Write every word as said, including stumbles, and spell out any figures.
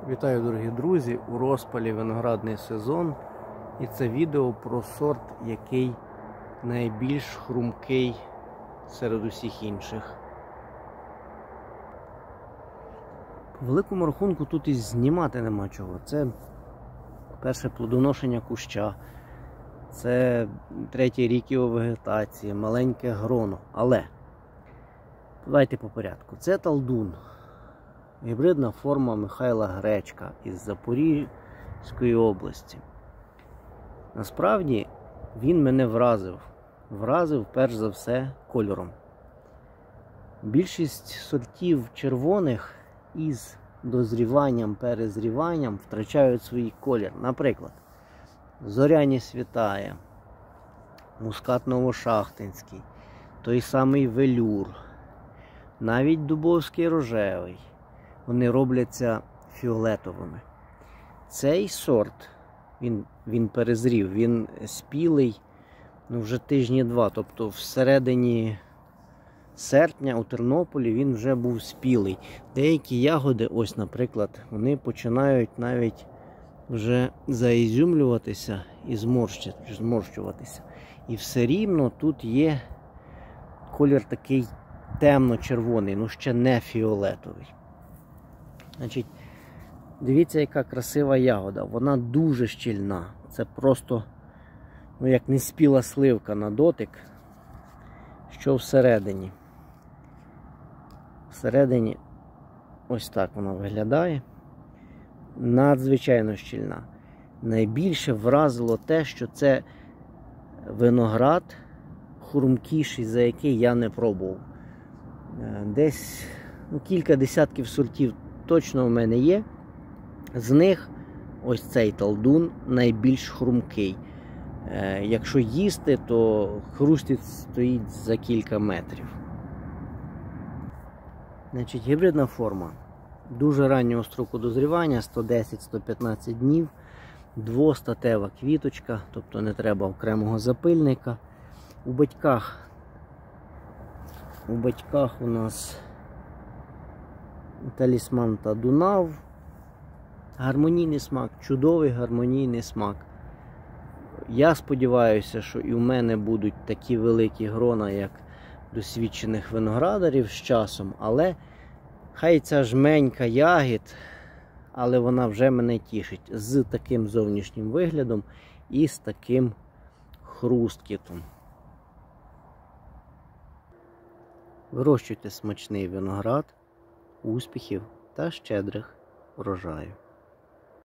Вітаю, дорогі друзі! У розпалі виноградний сезон, і це відео про сорт, який найбільш хрумкий серед усіх інших. По великому рахунку тут і знімати нема чого. Це перше плодоношення куща, це третій рік його вегетації, маленьке гроно. Але давайте по порядку. Це талдун. Гібридна форма Михайла Гречка із Запорізької області. Насправді він мене вразив. Вразив перш за все кольором. Більшість сортів червоних із дозріванням, перезріванням втрачають свій колір. Наприклад, Зоряні Світає, Мускат Новошахтинський, той самий Велюр, навіть Дубовський Рожевий. Вони робляться фіолетовими. Цей сорт, він, він перезрів, він спілий ну, вже тижні два. Тобто всередині серпня у Тернополі він вже був спілий. Деякі ягоди, ось, наприклад, вони починають навіть вже заізюмлюватися і зморщуватися. І все рівно тут є колір такий темно-червоний, ну ще не фіолетовий. Значить, дивіться, яка красива ягода. Вона дуже щільна. Це просто, ну, як неспіла сливка на дотик. Що всередині? Всередині ось так вона виглядає. Надзвичайно щільна. Найбільше вразило те, що це виноград хрумкіший, за який я не пробував. Десь ну, кілька десятків сортів точно в мене є. З них ось цей талдун найбільш хрумкий. Е, якщо їсти, то хрустіт стоїть за кілька метрів. Значить, гібридна форма. Дуже раннього строку дозрівання, сто десять - сто п'ятнадцять днів. Двостатева квіточка, тобто не треба окремого запильника. У батьках, у батьках у нас Талісман та Дунав. Гармонійний смак, чудовий гармонійний смак. Я сподіваюся, що і в мене будуть такі великі грона, як досвідчених виноградарів з часом, але хай ця жменька ягід, але вона вже мене тішить з таким зовнішнім виглядом і з таким хрусткітом. Вирощуйте смачний виноград, успіхів та щедрих врожаю.